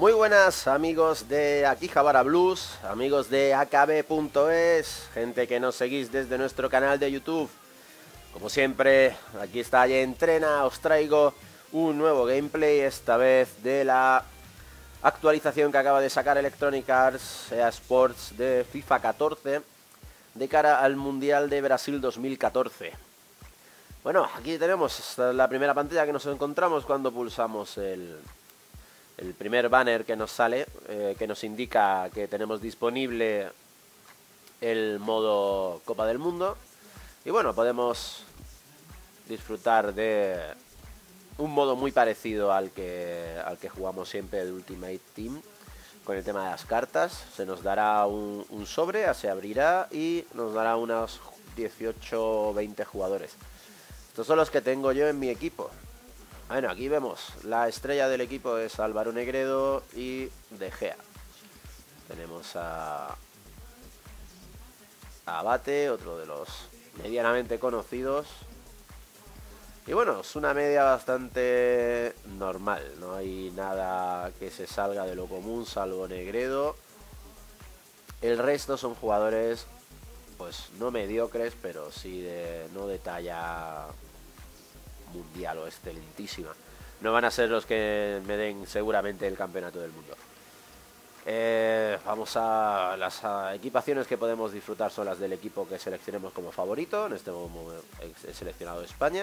Muy buenas amigos de Akihabara Blues, amigos de akb.es, gente que nos seguís desde nuestro canal de YouTube. Como siempre, aquí está Ya Entrena, os traigo un nuevo gameplay, esta vez de la actualización que acaba de sacar Electronic Arts EA Sports de FIFA 14 de cara al Mundial de Brasil 2014. Bueno, aquí tenemos la primera pantalla que nos encontramos cuando pulsamos el primer banner que nos sale, que nos indica que tenemos disponible el modo Copa del Mundo. Y bueno, podemos disfrutar de un modo muy parecido al que jugamos siempre de Ultimate Team, con el tema de las cartas. Se nos dará un sobre, se abrirá y nos dará unos 18 o 20 jugadores. Estos son los que tengo yo en mi equipo. Bueno, aquí vemos, la estrella del equipo es Álvaro Negredo y De Gea. Tenemos a Abate, otro de los medianamente conocidos. Y bueno, es una media bastante normal, no hay nada que se salga de lo común salvo Negredo. El resto son jugadores, pues no mediocres, pero sí no de talla mundial o excelentísima. No van a ser los que me den seguramente el campeonato del mundo. Vamos a las equipaciones que podemos disfrutar, son las del equipo que seleccionemos como favorito. En este momento he seleccionado España.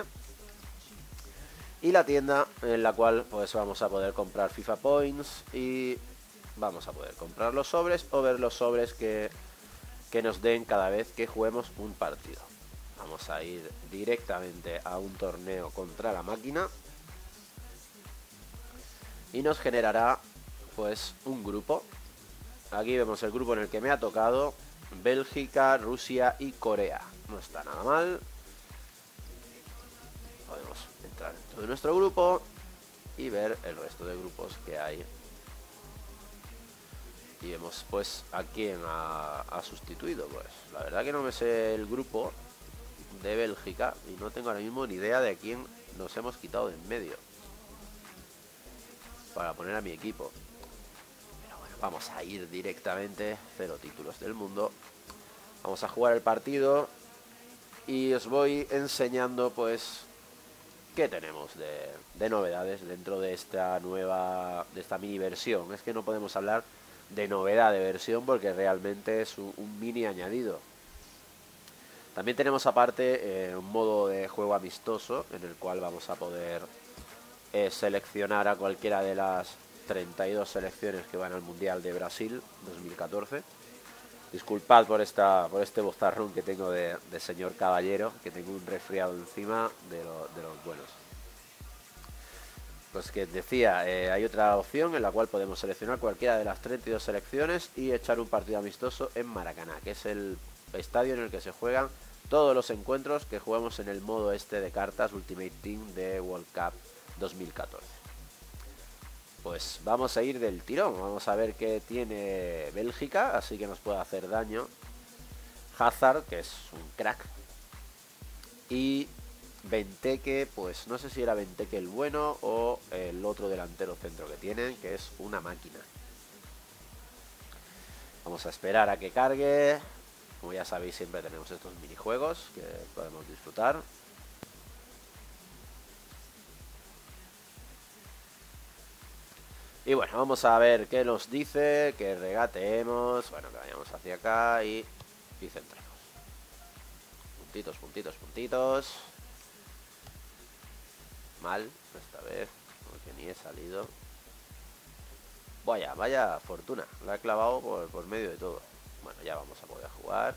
Y la tienda en la cual pues vamos a poder comprar FIFA Points y vamos a poder comprar los sobres o ver los sobres que nos den cada vez que juguemos un partido. Vamos a ir directamente a un torneo contra la máquina y nos generará pues un grupo. Aquí vemos el grupo en el que me ha tocado: Bélgica, Rusia y Corea. No está nada mal. Podemos entrar dentro de nuestro grupo y ver el resto de grupos que hay. Y vemos pues a quién ha sustituido. Pues la verdad que no me sé el grupo de Bélgica y no tengo ahora mismo ni idea de a quién nos hemos quitado de en medio para poner a mi equipo. Pero bueno, vamos a ir directamente. 0 títulos del mundo. Vamos a jugar el partido y os voy enseñando pues qué tenemos de novedades dentro de esta mini versión. Es que no podemos hablar de novedad de versión porque realmente es un mini añadido. También tenemos aparte un modo de juego amistoso en el cual vamos a poder seleccionar a cualquiera de las 32 selecciones que van al Mundial de Brasil 2014. Disculpad por este bozarrón que tengo de señor caballero, que tengo un resfriado encima de los buenos. Pues que decía, hay otra opción en la cual podemos seleccionar cualquiera de las 32 selecciones y echar un partido amistoso en Maracaná, que es el estadio en el que se juegan todos los encuentros que jugamos en el modo este de cartas Ultimate Team de World Cup 2014. Pues vamos a ir del tirón, vamos a ver qué tiene Bélgica, así que nos puede hacer daño. Hazard, que es un crack. Y Benteke, pues no sé si era Benteke el bueno o el otro delantero centro que tienen, que es una máquina. Vamos a esperar a que cargue. Como ya sabéis, siempre tenemos estos minijuegos que podemos disfrutar. Y bueno, vamos a ver qué nos dice, que regateemos, bueno, que vayamos hacia acá y centremos. Puntitos, puntitos, puntitos. Mal, esta vez, porque ni he salido. Vaya fortuna, la he clavado por medio de todo. Bueno, ya vamos a poder jugar.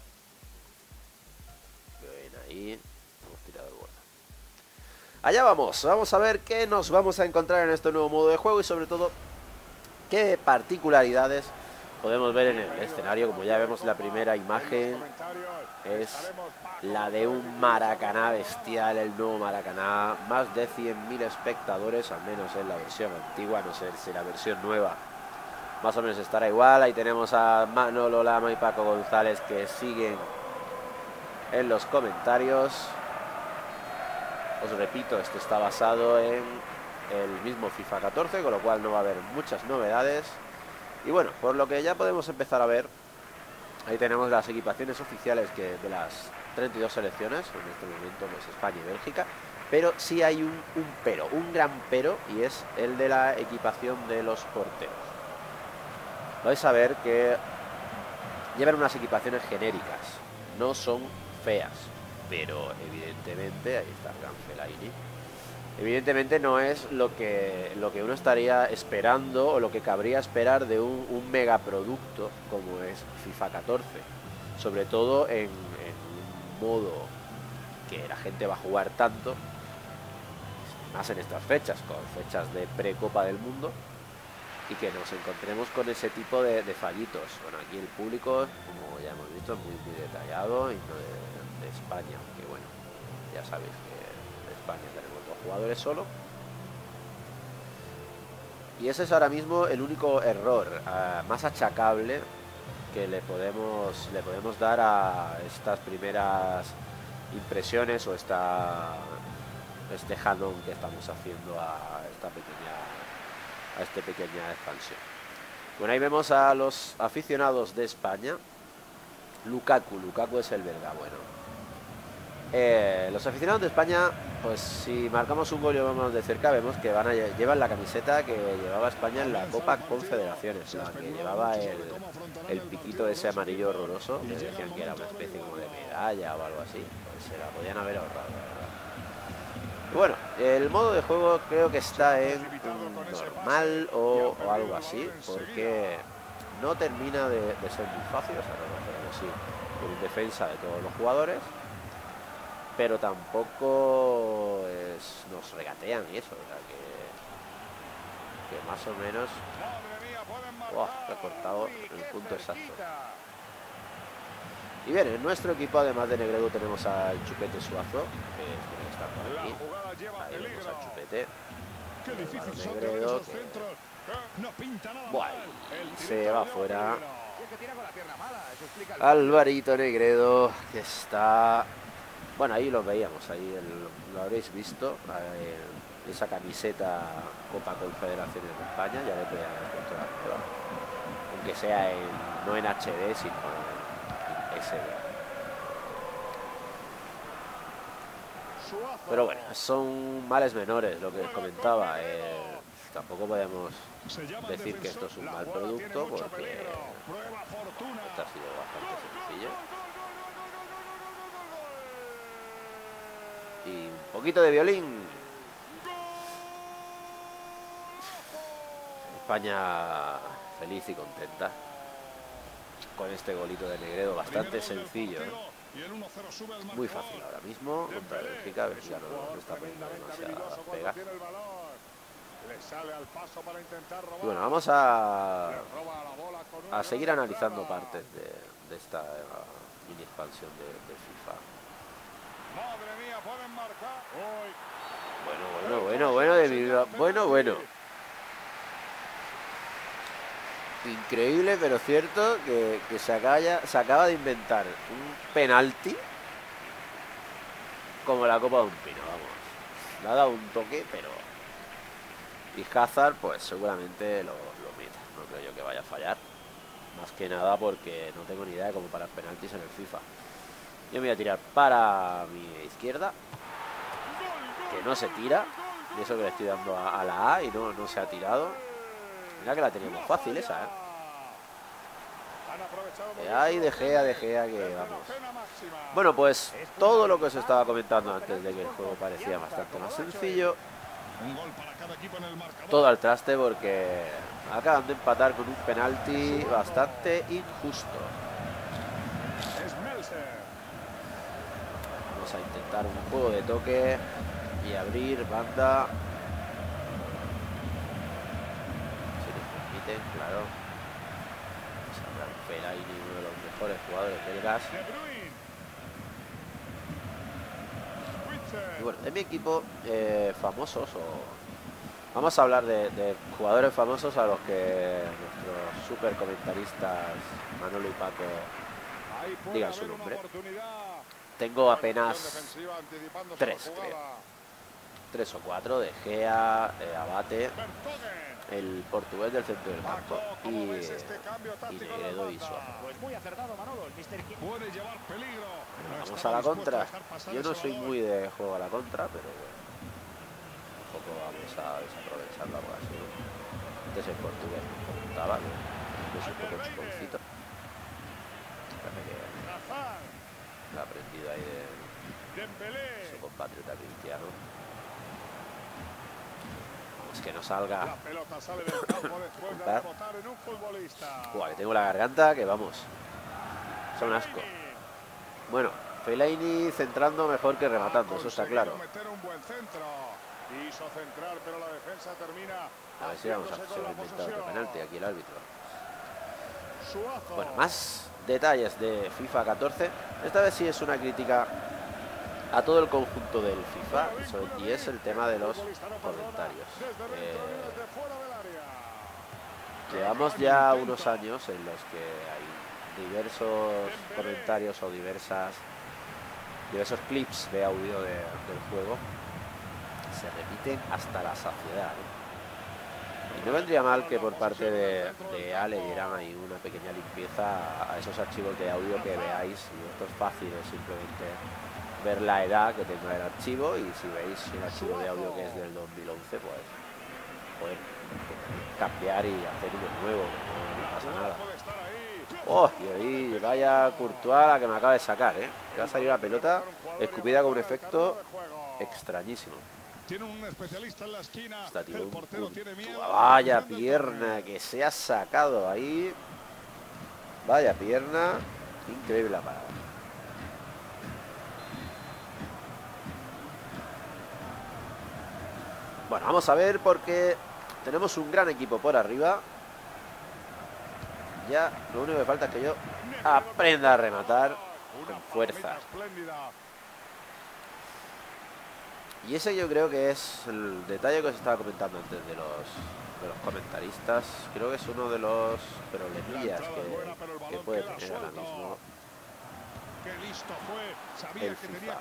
Bien ahí. Hemos tirado el borde. Allá vamos. Vamos a ver qué nos vamos a encontrar en este nuevo modo de juego y sobre todo qué particularidades podemos ver en el escenario. Como ya vemos, la primera imagen es la de un Maracaná bestial, el nuevo Maracaná. Más de 100.000 espectadores, al menos en la versión antigua. No sé si la versión nueva más o menos estará igual. Ahí tenemos a Manolo Lama y Paco González que siguen en los comentarios. Os repito, esto está basado en el mismo FIFA 14, con lo cual no va a haber muchas novedades. Y bueno, por lo que ya podemos empezar a ver, ahí tenemos las equipaciones oficiales de las 32 selecciones, en este momento pues España y Bélgica. Pero sí hay un gran pero, y es el de la equipación de los porteros. Vais a ver que llevan unas equipaciones genéricas, no son feas, pero evidentemente, ahí está el gran Fellaini, evidentemente no es lo que uno estaría esperando o lo que cabría esperar de un megaproducto como es FIFA 14, sobre todo en un modo que la gente va a jugar tanto, más en estas fechas, con fechas de pre-Copa del Mundo, y que nos encontremos con ese tipo de fallitos. Bueno, aquí el público, como ya hemos visto, es muy detallado, y no de España, aunque bueno, ya sabéis que de España tenemos 2 jugadores solo. Y ese es ahora mismo el único error más achacable que le podemos dar a estas primeras impresiones, o este jalón que estamos haciendo a esta pequeña expansión. Bueno, ahí vemos a los aficionados de España. Lukaku es el belga. Bueno, los aficionados de España, pues si marcamos un gol y lo vemos de cerca, vemos que llevan la camiseta que llevaba España en la Copa Confederaciones, la que llevaba el piquito ese amarillo horroroso, que decían que era una especie como de medalla o algo así. Pues se la podían haber ahorrado, la verdad. Bueno, el modo de juego creo que está en normal o algo así, porque no termina de ser muy fácil. O sea, no lo hacemos así con defensa de todos los jugadores, pero tampoco nos regatean y eso, o sea, que más o menos... ¡Wow! Se ha cortado el punto exacto. Y bien, en nuestro equipo, además de Negredo, tenemos al Chupete Suazo, que está por aquí. Ahí vemos al Chupete. Negredo, que... Buah, se va fuera. Alvarito Negredo, que está... Bueno, ahí lo veíamos, ahí lo habréis visto. Esa camiseta Copa Confederaciones de España, ya le podía haber puesto la prueba. Aunque sea no en HD, sino en SD. Pero bueno, son males menores, lo que os comentaba. Tampoco podemos decir que esto es un mal producto, porque esto ha sido bastante sencillo. Y un poquito de violín. España feliz y contenta con este golito de Negredo, bastante sencillo, ¿eh? Muy fácil ahora mismo contra Bélgica. Bélgica no está poniendo demasiadas pegas. Y bueno, vamos a seguir analizando partes de esta mini expansión de FIFA. Bueno. Increíble, pero cierto, que se acaba de inventar un penalti como la copa de un pino, vamos. Le ha dado un toque, pero... Y Hazard, pues seguramente lo meta. No creo yo que vaya a fallar. Más que nada porque no tengo ni idea de cómo parar penaltis en el FIFA. Yo me voy a tirar para mi izquierda, que no se tira. Y eso que le estoy dando a la A y no se ha tirado. Mira que la teníamos fácil esa, ¿eh? Ahí De Gea, que vamos. Bueno, pues todo lo que os estaba comentando antes de que el juego parecía bastante más sencillo, todo al traste, porque acaban de empatar con un penalti bastante injusto. Vamos a intentar un juego de toque y abrir banda. Claro, Fellaini, uno de los mejores jugadores belgas. Y bueno, de mi equipo, famosos, vamos a hablar de jugadores famosos a los que nuestros super comentaristas Manolo y Paco digan su nombre. Tengo apenas 3, creo. 3 o 4 de Gea, Abate, el portugués del centro del campo y Negredo y Suárez. Vamos a la contra. Yo no soy muy de juego a la contra, pero bueno, un poco vamos a desaprovecharla por así. Antes el portugués me comentaba que es un poco chuponcito. Lo ha aprendido ahí de su compatriota Cristiano. Vamos, que no salga. La pelota sale del campo después de rebotar en un futbolista. Buah, que tengo la garganta que vamos. Son asco. Bueno, Fellaini centrando mejor que rematando, eso está claro. Hizo centrar, pero la defensa termina. A ver si vamos a inventar otro penalti aquí el árbitro. Bueno, más detalles de FIFA 14. Esta vez sí es una crítica a todo el conjunto del FIFA y es el tema de los comentarios. Llevamos ya unos años en los que hay diversos comentarios o diversos clips de audio del juego. Se repiten hasta la saciedad, ¿eh? Y no vendría mal que por parte de Ale dieran ahí una pequeña limpieza a esos archivos de audio que veáis. Y esto es fácil, es simplemente ver la edad que tenga el archivo, y si veis un archivo de audio que es del 2011, pues poder cambiar y hacer uno nuevo, no pasa nada. Oh, y ahí vaya Courtois la que me acaba de sacar, que va a salir la pelota escupida con un efecto extrañísimo. Tiene un especialista en la esquina. El portero tiene miedo. Vaya pierna que se ha sacado ahí. Vaya pierna. Increíble la parada. Bueno, vamos a ver, porque tenemos un gran equipo por arriba. Ya lo único que falta es que yo aprenda a rematar con fuerza. Y ese yo creo que es el detalle que os estaba comentando antes de los comentaristas. Creo que es uno de los problemillas que puede tener ahora mismo el FIFA.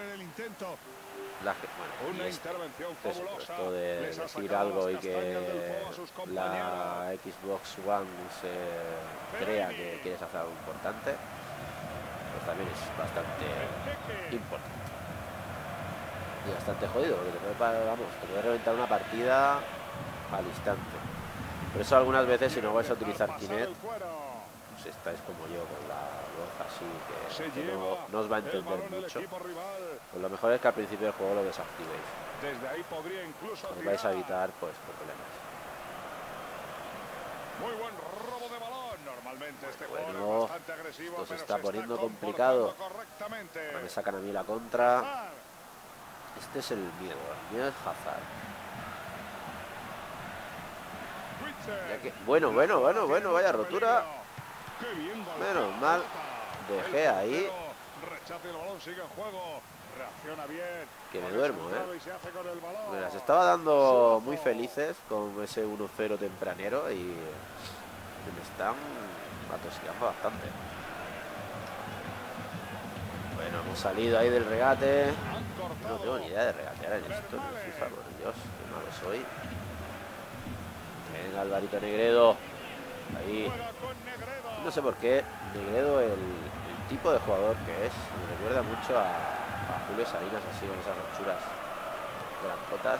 Bueno, esto de decir algo y que la Xbox One se crea que quieres hacer algo importante, pues también es bastante importante. Y bastante jodido, porque te puede reventar una partida al instante. Por eso algunas veces, si no vais a utilizar Kinect, pues estáis como yo, con la voz así, que no os va a entender mucho. Pues lo mejor es que al principio del juego lo desactivéis. Os vais a evitar pues problemas. Muy buen robo de balón. Normalmente este bueno, jugador es bastante agresivo, esto se está poniendo complicado. Me sacan a mí la contra. Este es el miedo es Hazard. Ya que, bueno, vaya rotura. Menos mal. Dejé ahí. Que me duermo, Me las estaba dando muy felices con ese 1-0 tempranero y me están atosiando bastante. Bueno, hemos salido ahí del regate. No tengo ni idea de regatear en esto, en el FIFA, por Dios, que malo soy. Venga, Alvarito Negredo. Ahí. No sé por qué Negredo, el tipo de jugador que es, me recuerda mucho a Julio Salinas, así con esas anchuras grandotas.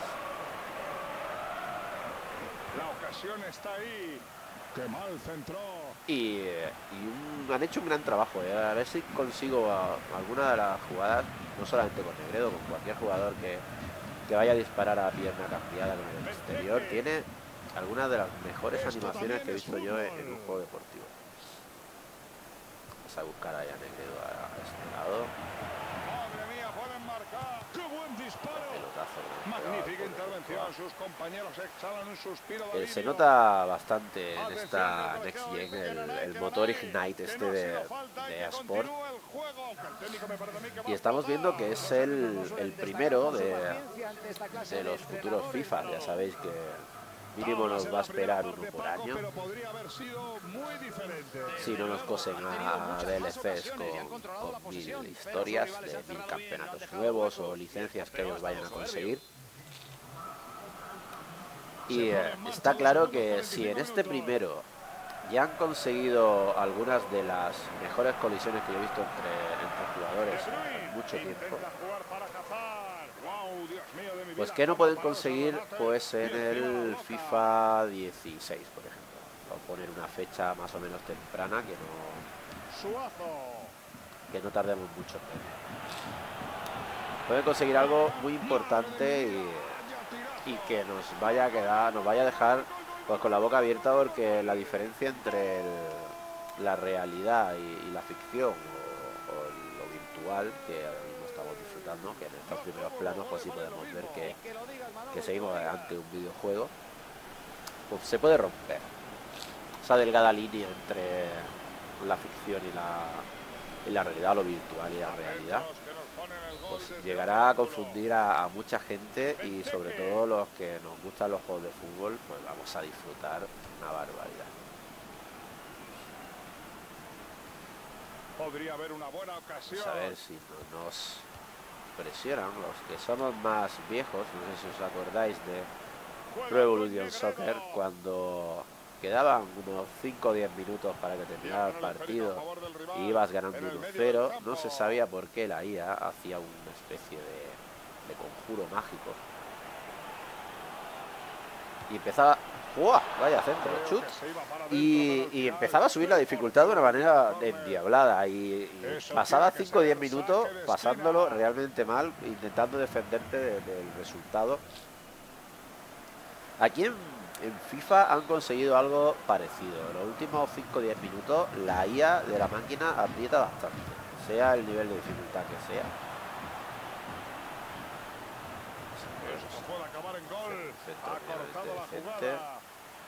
La ocasión está ahí. Qué mal centró. Y han hecho un gran trabajo, A ver si consigo alguna de las jugadas, no solamente con Negredo, con cualquier jugador que vaya a disparar a pierna cambiada con el exterior. Tiene algunas de las mejores animaciones que he visto yo en un juego deportivo. Vamos a buscar ahí a Negredo a este lado. Madre mía, pueden marcar. ¡Qué buen disparo! Magnífica intervención. Sus compañeros exhalan un suspiro de alivio. Se nota bastante en esta Next Gen el motor Ignite este de eSport. Y estamos viendo que es el primero de los futuros FIFA. Ya sabéis que mínimo nos va a esperar uno por año. Si no nos cosen a DLCs con 1000 historias, de 1000 campeonatos nuevos o licencias que ellos vayan a conseguir. Y está claro que si en este primero ya han conseguido algunas de las mejores colisiones que yo he visto entre jugadores en mucho tiempo, pues que no pueden conseguir pues en el FIFA 16, por ejemplo. Voy a poner una fecha más o menos temprana que no tardemos mucho en ver. Pueden conseguir algo muy importante y que nos vaya a dejar pues con la boca abierta, porque la diferencia entre la realidad y la ficción o lo virtual que ahora mismo estamos disfrutando, que en estos primeros planos pues sí podemos ver que seguimos ante un videojuego, pues se puede romper esa delgada línea entre la ficción y la realidad, lo virtual y la realidad. Pues llegará a confundir a mucha gente, y sobre todo los que nos gustan los juegos de fútbol, pues vamos a disfrutar una barbaridad. Podría haber una buena ocasión. Vamos a ver si no nos presionan los que somos más viejos. No sé si os acordáis de Pro Evolution Soccer, cuando quedaban unos 5 o 10 minutos para que terminara el partido y ibas ganando 1-0, no se sabía por qué la IA hacía una especie de conjuro mágico y empezaba, ¡buah! Vaya centro, chut, y empezaba a subir la dificultad de una manera endiablada, y pasaba 5 o 10 minutos pasándolo realmente mal, intentando defenderte del resultado. Aquí en FIFA han conseguido algo parecido. En los últimos 5 o 10 minutos la IA de la máquina aprieta bastante, sea el nivel de dificultad que sea. Esto puede acabar en gol. Ha cortado la jugada.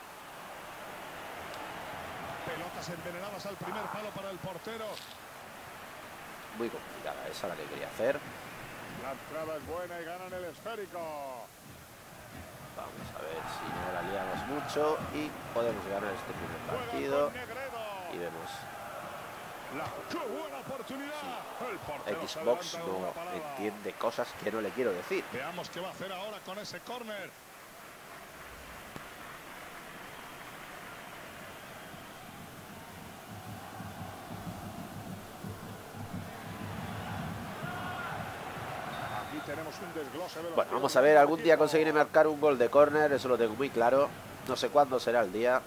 Pelotas envenenadas al primer palo para el portero. Muy complicada esa la que quería hacer. La entrada es buena y ganan el esférico. Vamos a ver si no la liamos mucho y podemos ganar este primer partido. Y vemos. ¡Qué buena oportunidad! Sí. Xbox no entiende cosas que no le quiero decir. Veamos qué va a hacer ahora con ese córner. Tenemos un desglose de los. Bueno, vamos a ver, algún día conseguiré marcar un gol de córner, eso lo tengo muy claro. No sé cuándo será el día.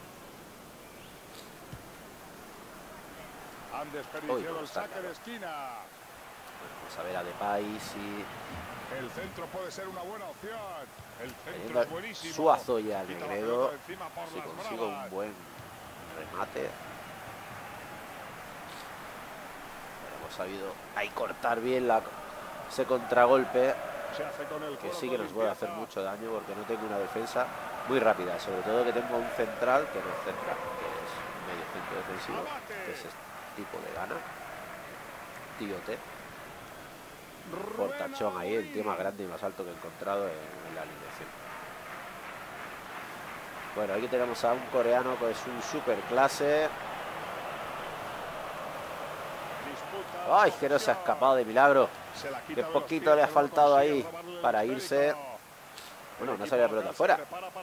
Han desperdiciado el saque de esquina. Bueno, vamos a ver a Depay si... El centro puede ser una buena opción. El centro es buenísimo. Suazo y al Negredo, si consigo un buen remate. Bueno, hemos sabido ahí cortar bien ese contragolpe, que sí que nos puede hacer mucho daño, porque no tengo una defensa muy rápida, sobre todo que tengo un central que no es central, que es medio centro defensivo, que es este tipo de gana, Tiote, portachón ahí, el tío más grande y más alto que he encontrado en la alineación. Bueno, aquí tenemos a un coreano que es un super clase. ¡Ay, que no se ha escapado de milagro! ¡Qué poquito le ha faltado ahí para irse! Bueno, no salía la pelota fuera.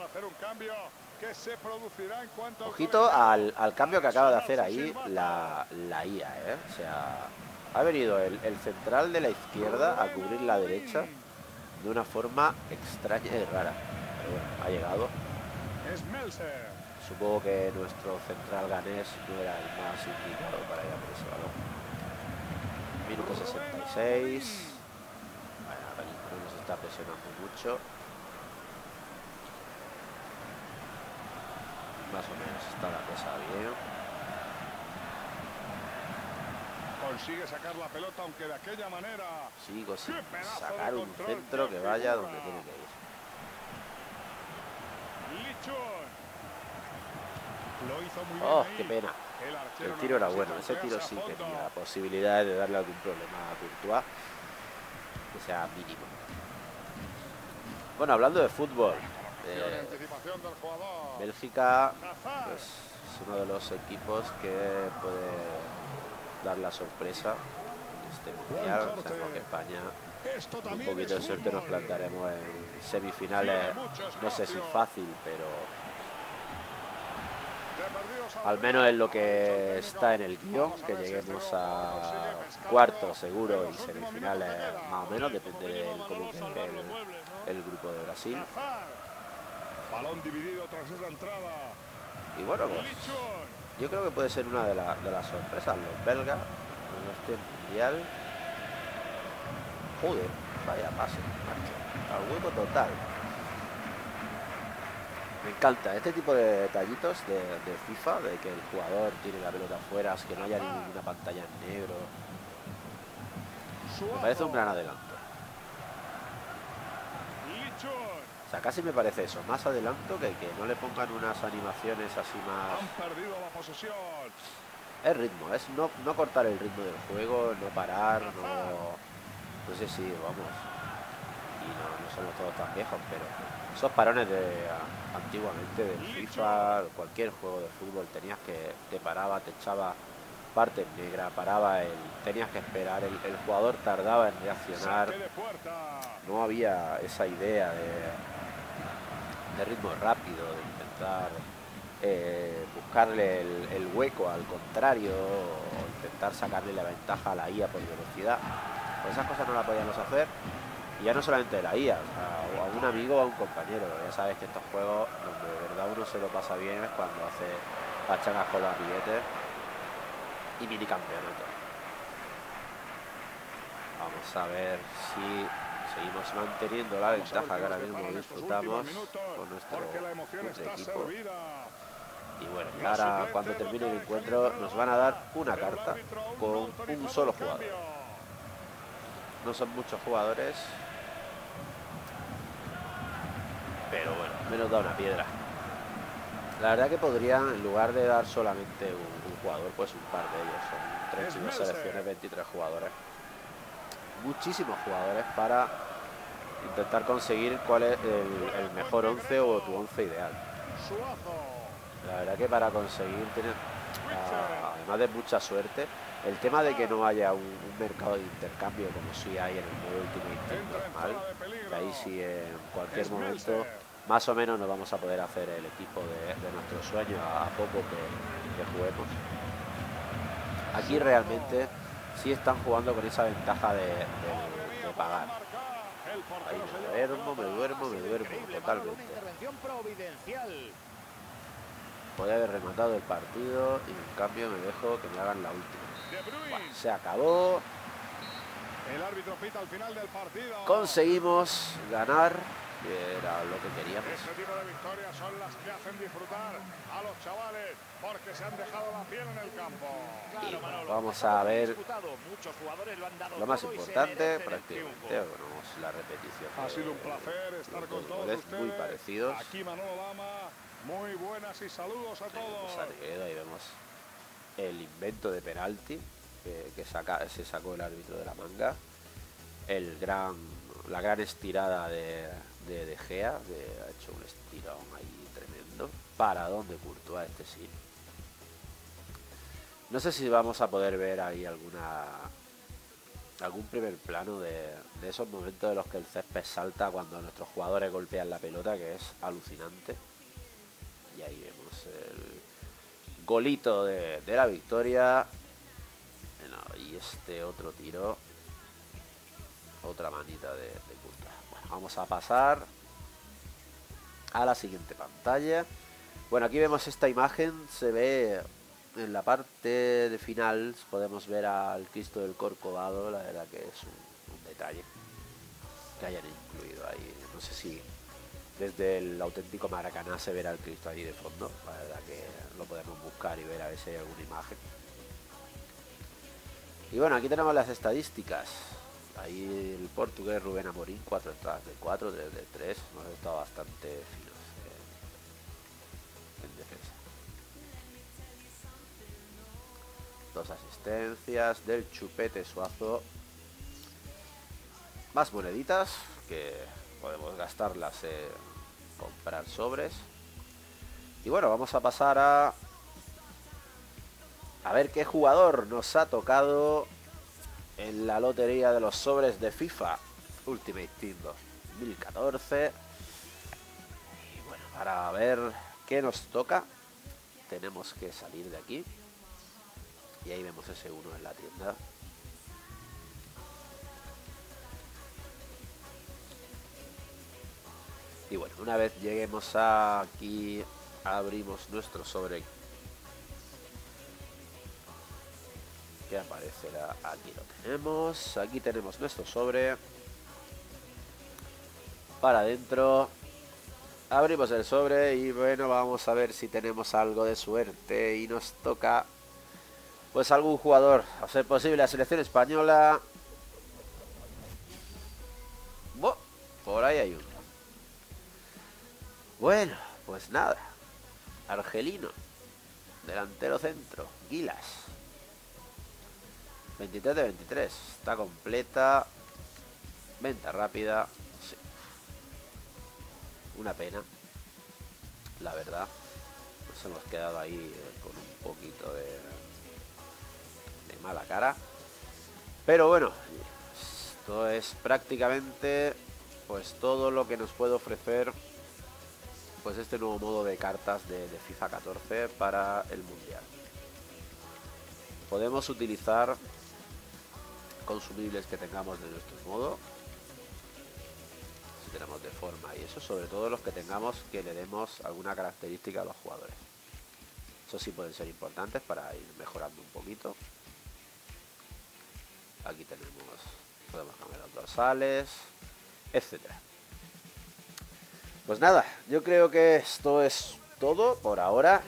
Ojito al cambio que acaba de hacer ahí la IA, ¿eh? O sea, ha venido el central de la izquierda a cubrir la derecha de una forma extraña y rara. Pero bueno, ha llegado. Supongo que nuestro central ganés no era el más indicado para ir a por ese balón. Minuto 66. Bueno, no nos está presionando mucho. Más o menos está la cosa bien. Consigue sacar la pelota, aunque de aquella manera. Sigo sin sacar un centro que vaya donde tiene que ir. Lo hizo muy bien. Oh, qué pena. El tiro era bueno. Ese tiro sí tenía posibilidades de darle algún problema a Courtois, que sea mínimo. Bueno, hablando de fútbol, Bélgica pues, es uno de los equipos que puede dar la sorpresa en este mundial. Sabemos que España Esto Con un también poquito de es suerte nos fútbol. plantaremos en semifinales, no sé si fácil, pero al menos es lo que está en el guión, que lleguemos a cuartos seguro y semifinales más o menos, depende de cómo quede el grupo de Brasil. Balón dividido tras esa entrada. Y bueno, pues yo creo que puede ser una de las sorpresas, los belgas en este mundial. Joder, vaya pase, macho, al hueco total. Me encanta este tipo de detallitos de FIFA, de que el jugador tiene la pelota afuera, que no haya ninguna pantalla en negro. Me parece un gran adelanto. O sea, casi me parece eso, más adelanto que no le pongan unas animaciones así más... Han perdido la posesión. Es ritmo, es no cortar el ritmo del juego, no parar, no sé si, vamos, y no somos todos tan viejos, pero esos parones de antiguamente del FIFA, cualquier juego de fútbol, tenías que te paraba, te echaba parte negra, paraba tenías que esperar, el jugador tardaba en reaccionar, no había esa idea de ritmo rápido, de intentar buscarle el hueco al contrario, o intentar sacarle la ventaja a la IA por velocidad. Pues esas cosas no las podíamos hacer. Y ya no solamente de la IA, o sea, a un amigo o a un compañero. Ya sabes que estos juegos donde de verdad uno se lo pasa bien es cuando hace pachangas con los billetes y mini campeonatos. Vamos a ver si seguimos manteniendo la ventaja que ahora mismo disfrutamos con nuestro equipo. Y bueno, ahora cuando termine el encuentro nos van a dar una carta con un solo jugador. No son muchos jugadores, pero bueno, menos da una piedra. La verdad que podrían, en lugar de dar solamente un jugador, pues un par de ellos. Son 32 selecciones, 23 jugadores. Muchísimos jugadores para intentar conseguir cuál es el mejor 11 o tu 11 ideal. La verdad que para conseguir tener, además de mucha suerte, el tema de que no haya un mercado de intercambio como si hay en el modo Ultimate normal, que ahí sí en cualquier momento más o menos nos vamos a poder hacer el equipo de nuestro sueño a poco que juguemos. Aquí realmente sí están jugando con esa ventaja de pagar. Ahí me duermo totalmente. Podría haber rematado el partido y en cambio me dejo que me hagan la última. Bueno, se acabó. El árbitro pita al final del partido. Conseguimos ganar, que era lo que queríamos. Este tipo de victorias son las que hacen disfrutar a los chavales porque se han dejado la piel en el campo. Y bueno, vamos a ver lo más importante, prácticamente, bueno, la repetición. Ha sido un placer estar con todos ustedes. Muy parecidos. Aquí Manolo Lama. Muy buenas y saludos a todos. Ahí vemos el invento de penalti que se sacó el árbitro de la manga. La gran estirada de Gea, que ha hecho un estirón ahí tremendo. Para dónde Courtois, este sí. No sé si vamos a poder ver ahí algún primer plano de esos momentos de los que el césped salta cuando nuestros jugadores golpean la pelota, que es alucinante. Y ahí vemos el golito de la victoria. Bueno, y este otro tiro, otra manita de Courtois. Bueno, vamos a pasar a la siguiente pantalla. Bueno, aquí vemos esta imagen, se ve en la parte de final, podemos ver al Cristo del Corcovado. La verdad que es un detalle que hayan incluido ahí. No sé si desde el auténtico Maracaná se verá el Cristo ahí de fondo. La verdad que lo podemos buscar y ver a ver si hay alguna imagen. Y bueno, aquí tenemos las estadísticas. Ahí el portugués Rubén Amorim, 4 entradas de 4, 3 de 3. Hemos estado bastante finos en defensa. 2 asistencias del Chupete Suazo. Más moneditas que podemos gastarlas en comprar sobres. Y bueno, vamos a pasar a ver qué jugador nos ha tocado en la lotería de los sobres de FIFA. Ultimate Team 2014. Y bueno, para ver qué nos toca, tenemos que salir de aquí. Y ahí vemos ese 1 en la tienda. Y bueno, una vez lleguemos aquí, abrimos nuestro sobre. Que aparecerá, aquí lo tenemos. Aquí tenemos nuestro sobre. Para adentro. Abrimos el sobre y bueno, vamos a ver si tenemos algo de suerte. Y nos toca, pues, algún jugador. A ser posible la selección española. Por ahí hay uno. Bueno, pues nada. Argelino. Delantero centro. Gilas. 23 de 23. Está completa. Venta rápida. Sí. Una pena. La verdad. Nos hemos quedado ahí con un poquito de mala cara. Pero bueno. Esto es prácticamente pues todo lo que nos puede ofrecer pues este nuevo modo de cartas de FIFA 14 para el Mundial. Podemos utilizar consumibles que tengamos de nuestro modo, si tenemos de forma y eso, sobre todo los que tengamos que le demos alguna característica a los jugadores. Eso sí pueden ser importantes para ir mejorando un poquito. Aquí podemos cambiar los dorsales, etcétera. Pues nada, yo creo que esto es todo por ahora.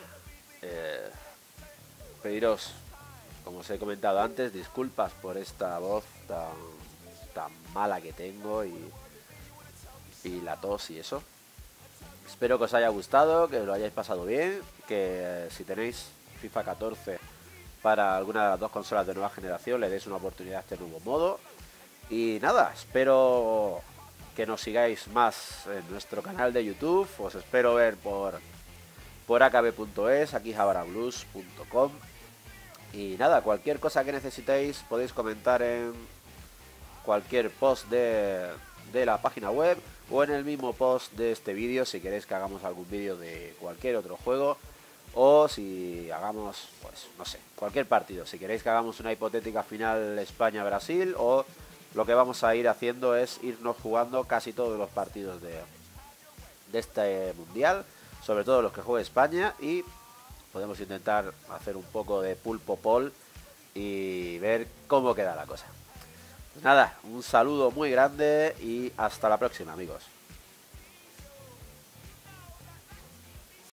Pediros, como os he comentado antes, disculpas por esta voz tan mala que tengo y la tos y eso. Espero que os haya gustado, que lo hayáis pasado bien, que si tenéis FIFA 14 para alguna de las dos consolas de nueva generación le deis una oportunidad a este nuevo modo. Y nada, espero que nos sigáis más en nuestro canal de YouTube. Os espero ver por akb.es, akihabarablues.com. Y nada, cualquier cosa que necesitéis podéis comentar en cualquier post de la página web o en el mismo post de este vídeo si queréis que hagamos algún vídeo de cualquier otro juego o si hagamos, pues no sé, cualquier partido. Si queréis que hagamos una hipotética final España-Brasil, o lo que vamos a ir haciendo es irnos jugando casi todos los partidos de este mundial, sobre todo los que juegue España, y podemos intentar hacer un poco de pulpo poll y ver cómo queda la cosa. Pues nada, un saludo muy grande y hasta la próxima, amigos.